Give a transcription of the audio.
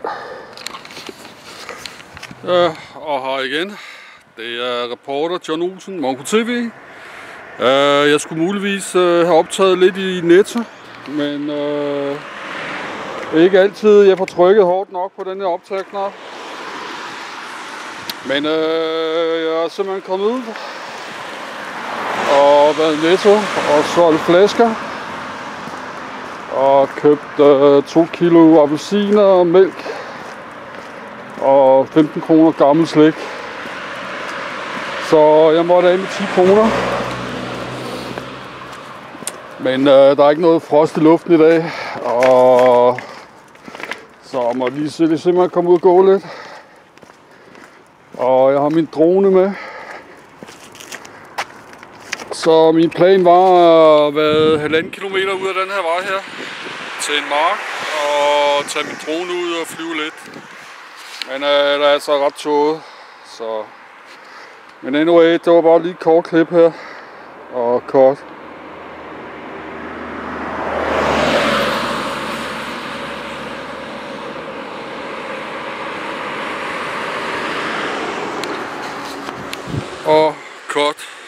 Og her igen. Det er reporter John Olsen, Monco TV. Jeg skulle muligvis have optaget lidt i Netto, men ikke altid jeg får trykket hårdt nok på den her optageknap. Men jeg er simpelthen kommet ud og været i Netto og solgt flasker og købt 2 kilo appelsiner og mælk og 15 kroner gammel slik. Så jeg måtte af med 10 kroner. Men der er ikke noget frost i luften i dag, og så jeg må lige simpelthen komme ud og gå lidt. Og jeg har min drone med. Så min plan var at være 1,5 kilometer ud af den her vej her til en mark og tage min drone ud og flyve lidt. Men der er altså ret tåget, så... Men anyway, det var bare lige et kort klip her, og kort. Og kort.